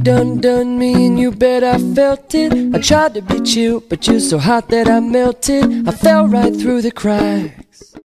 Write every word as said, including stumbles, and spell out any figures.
done done me and you bet I felt it. I tried to be chill, but you're so hot that I melted. I fell right through the crack.